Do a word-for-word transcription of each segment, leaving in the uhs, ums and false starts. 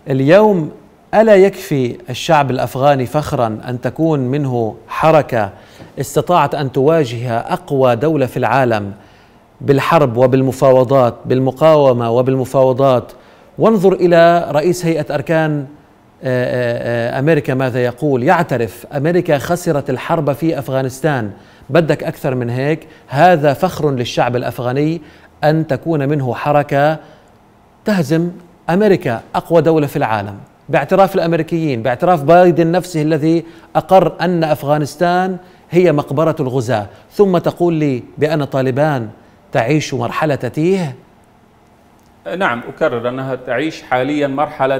اليوم ألا يكفي الشعب الأفغاني فخرا أن تكون منه حركة استطاعت أن تواجه أقوى دولة في العالم بالحرب وبالمفاوضات، بالمقاومة وبالمفاوضات؟ وانظر إلى رئيس هيئة أركان أمريكا ماذا يقول، يعترف أمريكا خسرت الحرب في أفغانستان. بدك أكثر من هيك؟ هذا فخر للشعب الأفغاني أن تكون منه حركة تهزم أمريكا أقوى دولة في العالم، باعتراف الأمريكيين، باعتراف بايدن نفسه الذي أقر أن أفغانستان هي مقبرة الغزاة، ثم تقول لي بأن طالبان تعيش مرحلة تيه؟ نعم، أكرر أنها تعيش حاليا مرحلة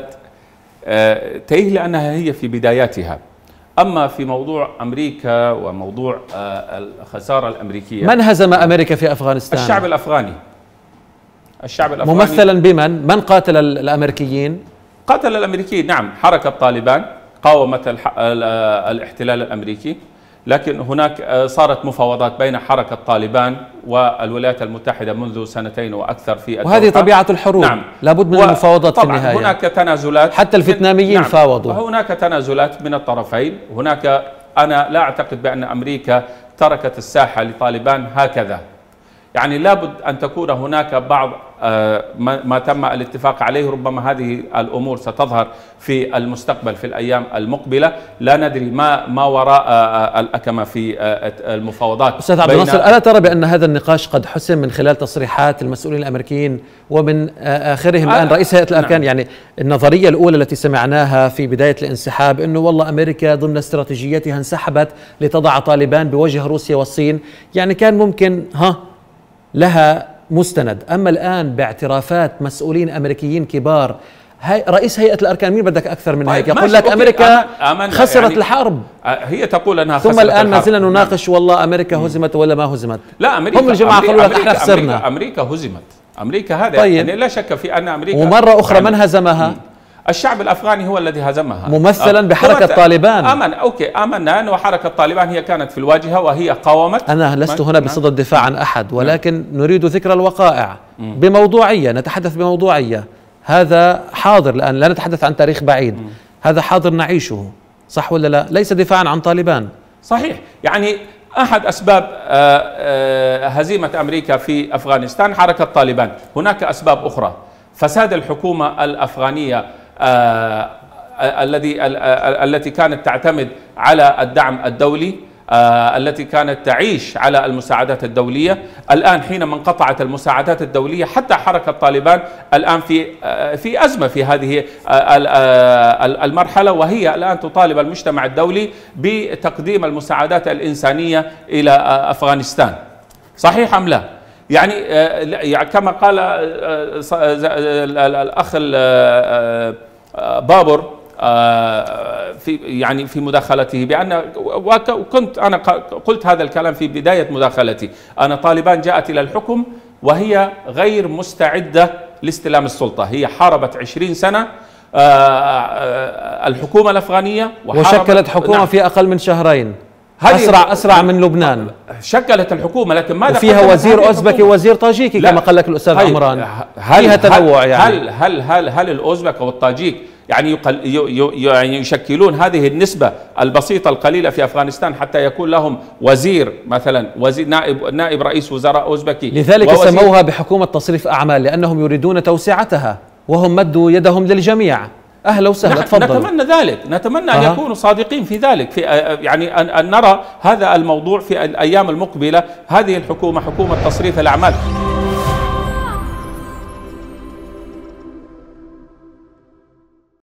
تيه لأنها هي في بداياتها. أما في موضوع أمريكا وموضوع الخسارة الأمريكية، من هزم أمريكا في أفغانستان؟ الشعب الأفغاني. الشعب الأفغاني ممثلا بمن؟ من قاتل الأمريكيين؟ قاتل الأمريكيين، نعم، حركة طالبان قاومت الاحتلال الأمريكي، لكن هناك صارت مفاوضات بين حركة طالبان والولايات المتحدة منذ سنتين وأكثر في الدوحة. وهذه طبيعة الحروب. نعم. لابد من المفاوضات في النهاية. هناك تنازلات، حتى الفيتناميين نعم. فاوضوا. وهناك تنازلات من الطرفين. هناك أنا لا أعتقد بأن أمريكا تركت الساحة لطالبان هكذا، يعني لابد أن تكون هناك بعض ما تم الاتفاق عليه. ربما هذه الأمور ستظهر في المستقبل في الأيام المقبلة، لا ندري ما ما وراء الأكمة في المفاوضات. أستاذ عبد الناصر، ألا ترى بأن هذا النقاش قد حسم من خلال تصريحات المسؤولين الأمريكيين ومن آخرهم الآن رئيس هيئة الأركان؟ نعم. يعني النظرية الأولى التي سمعناها في بداية الانسحاب أنه والله أمريكا ضمن استراتيجيتها انسحبت لتضع طالبان بوجه روسيا والصين، يعني كان ممكن ها لها مستند. أما الآن باعترافات مسؤولين أمريكيين كبار، هاي رئيس هيئة الأركان، مين بدك أكثر من هيك؟ يقول لك أمريكا آمن آمن خسرت يعني الحرب، هي تقول أنها ثم خسرت الآن الحرب. ما زلنا نناقش والله أمريكا هزمت ولا ما هزمت. لا، أمريكا هم الجماعة قالوا لك أمريكا احنا خسرنا. أمريكا, أمريكا هزمت. أمريكا هذا طيب. يعني لا شك في أن أمريكا، ومرة أخرى من هزمها؟ الشعب الأفغاني هو الذي هزمها ممثلا بحركة طالبان. آمن أوكي آمنا أن وحركة طالبان هي كانت في الواجهة وهي قاومت. أنا لست هنا بصدد الدفاع عن أحد، ولكن نريد ذكر الوقائع بموضوعية، نتحدث بموضوعية. هذا حاضر الآن، لا نتحدث عن تاريخ بعيد، هذا حاضر نعيشه، صح ولا لا؟ ليس دفاعا عن طالبان. صحيح، يعني أحد أسباب هزيمة أمريكا في أفغانستان حركة طالبان. هناك أسباب أخرى، فساد الحكومة الأفغانية آه الذي التي كانت تعتمد على الدعم الدولي، آه التي كانت تعيش على المساعدات الدولية. الآن حينما انقطعت المساعدات الدولية، حتى حركة طالبان الآن في آه في أزمة في هذه آه المرحلة، وهي الآن تطالب المجتمع الدولي بتقديم المساعدات الإنسانية إلى آه أفغانستان. صحيح أم لا؟ يعني كما قال الأخ بابر في يعني في مداخلته بأن، وكنت أنا قلت هذا الكلام في بداية مداخلتي، أن طالبان جاءت إلى الحكم وهي غير مستعدة لاستلام السلطة. هي حاربت عشرين سنة الحكومة الأفغانية، وشكلت حكومة نعم. في أقل من شهرين، أسرع أسرع من لبنان. شكلت الحكومة، لكن ماذا وفيها وزير أوزبكي ووزير طاجيكي كما قال لك الأستاذ عمران. فيها تنوع يعني. هل هل هل هل الأوزبك والطاجيك يعني يقل يعني يشكلون هذه النسبة البسيطة القليلة في أفغانستان حتى يكون لهم وزير مثلا، وزير نائب نائب رئيس وزراء أوزبكي؟ لذلك سموها بحكومة تصريف أعمال، لأنهم يريدون توسعتها، وهم مدوا يدهم للجميع. أهلا وسهلا، تفضل. نتمنى ذلك، نتمنى أن يكونوا صادقين في ذلك، في يعني أن, أن نرى هذا الموضوع في الأيام المقبلة. هذه الحكومة حكومة تصريف الأعمال.